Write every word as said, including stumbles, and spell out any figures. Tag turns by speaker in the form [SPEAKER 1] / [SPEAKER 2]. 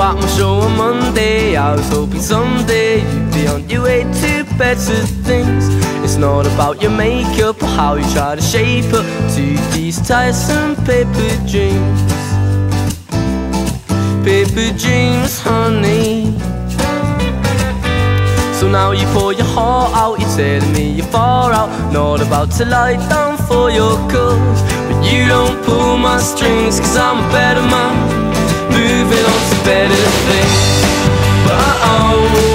[SPEAKER 1] got my show on Monday. I was hoping someday you'd be on your way to better things. It's not about your makeup or how you try to shape up to these tiresome paper dreams. Paper dreams, honey. So now you pour your heart out, you're telling me you're far out, not about to lie down for your cause. But you don't pull my strings, cause I'm a better man, moving on to better things. But oh,